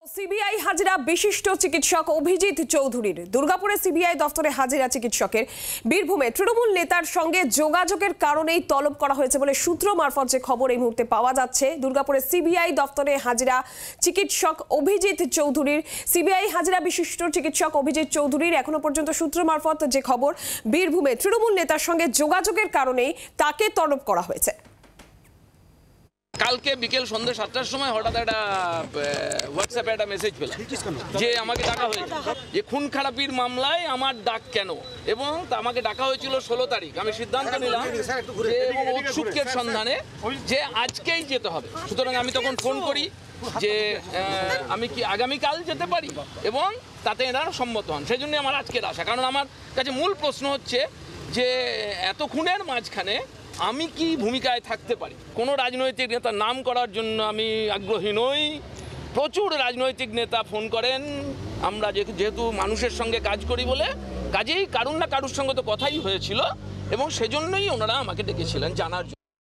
CBI হাজিরা বিশিষ্ট চিকিৎসক অভিজিৎ চৌধুরীর। দুর্গাপুরে সিবিআই দফতরে হাজিরা চিকিৎসকের। বীরভূমে তৃণমূল নেতার সঙ্গে যোগাযোগের কারণেই তলব করা হয়েছে বলে সূত্র মারফত যে খবর এই মুহূর্তে পাওয়া যাচ্ছে। দুর্গাপুরে সিবিআই দফতরে হাজিরা চিকিৎসক অভিজিৎ চৌধুরীর। সিবিআই হাজিরা বিশিষ্ট চিকিৎসক অভিজিৎ চৌধুরীর এখনো পর্যন্ত সূত্র মারফত যে খবর, বীরভূমে তৃণমূল নেতার সঙ্গে যোগাযোগের কারণেই তাকে তলব করা হয়েছে। কালকে বিকেল সন্ধ্যে 7টার সময় হঠাৎ একটা হোয়াটসঅ্যাপে একটা মেসেজ পেলাম যে আমাকে ডাকা হয়েছে, যে খুন খারাপির মামলায় আমার ডাক কেন, এবং আমাকে ডাকা হয়েছিল 16 তারিখ। আমি সিদ্ধান্ত নিলাম যে ঔৎসুক্যের সন্ধানে যে আজকেই যেতে হবে। সুতরাং আমি তখন ফোন করি যে আমি কি আগামীকাল যেতে পারি, এবং তাতে এরা সম্মত হন। সেই জন্য আমার আজকের আশা, কারণ আমার কাছে মূল প্রশ্ন হচ্ছে যে এত খুনের মাঝখানে আমি কি ভূমিকায় থাকতে পারি। কোনো রাজনৈতিক নেতার নাম করার জন্য আমি আগ্রহী নই। প্রচুর রাজনৈতিক নেতা ফোন করেন, আমরা যেহেতু মানুষের সঙ্গে কাজ করি বলে, কাজেই কারুর না কারুর সঙ্গে তো কথাই হয়েছিল, এবং সেজন্যই ওনারা আমাকে ডেকেছিলেন জানার জন্য।